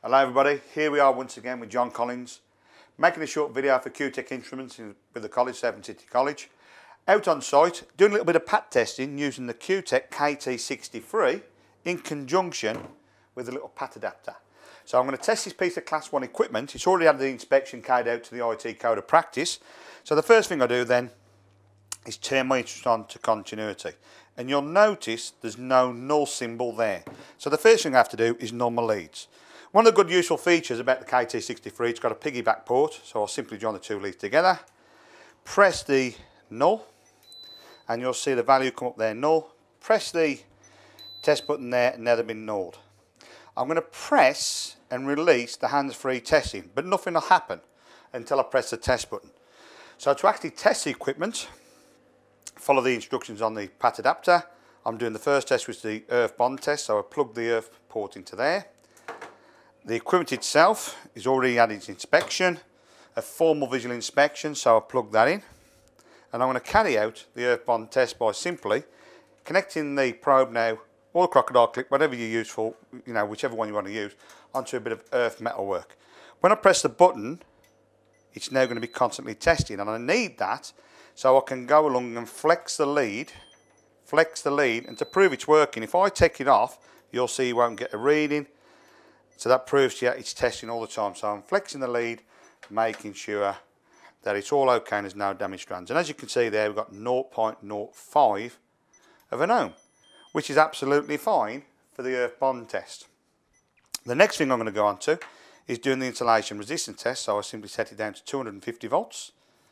Hello everybody, here we are once again with John Collins, making a short video for QTech Instruments with the college, Severn City College. Out on site, doing a little bit of PAT testing using the QTech KT63 in conjunction with a little PAT adapter. So I'm going to test this piece of Class 1 equipment. It's already had the inspection carried out to the IT code of practice. So the first thing I do then is turn my instrument on to continuity. And you'll notice there's no null symbol there. So the first thing I have to do is null my leads. One of the good useful features about the KT63, it's got a piggyback port, so I'll simply join the two leads together, press the null, and you'll see the value come up there, null. Press the test button there, and now they've been nulled. I'm going to press and release the hands-free testing, but nothing will happen until I press the test button. So to actually test the equipment, follow the instructions on the PAT adapter. I'm doing the first test, which is the earth bond test, so I plug the earth port into there. The equipment itself is already had its inspection, a formal visual inspection, so I'll plug that in. And I'm going to carry out the earth bond test by simply connecting the probe now, or a crocodile clip, whatever you use for, whichever one you want to use, onto a bit of earth metal work. When I press the button, it's now going to be constantly testing, and I need that so I can go along and flex the lead, and to prove it's working, if I take it off, you'll see you won't get a reading. So that proves to you it's testing all the time. So I'm flexing the lead, making sure that it's all okay and there's no damaged strands. And as you can see there, we've got 0.05 of an ohm, which is absolutely fine for the earth bond test. The next thing I'm going to go on to is doing the insulation resistance test. So I simply set it down to 250 volts.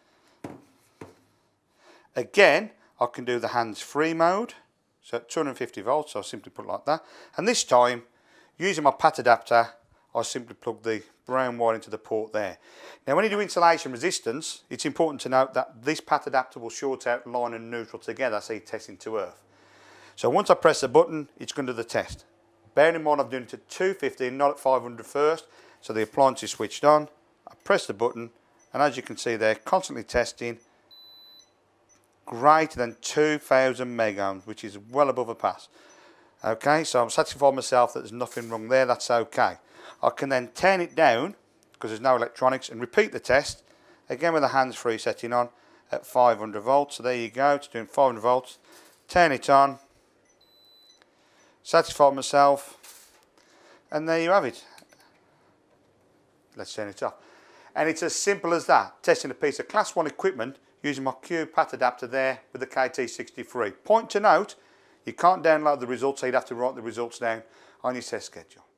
Again, I can do the hands-free mode. So at 250 volts, I'll simply put it like that. And this time, using my PAT adapter, I simply plug the brown wire into the port there. Now when you do insulation resistance, it's important to note that this PAT adapter will short out line and neutral together, so you're testing to earth. So once I press the button, it's going to do the test. Bear in mind I'm doing it at 250, not at 500 first, so the appliance is switched on. I press the button, and as you can see there, constantly testing, greater than 2000 megohms, which is well above a pass. Okay, so I'm satisfied myself that there's nothing wrong there, that's okay. I can then turn it down, because there's no electronics, and repeat the test, again with the hands-free setting on, at 500 volts. So there you go, it's doing 500 volts. Turn it on, satisfy myself, and there you have it. Let's turn it off. And it's as simple as that, testing a piece of Class 1 equipment using my PAT adapter there with the KT63. Point to note, you can't download the results, so you'd have to write the results down on your test schedule.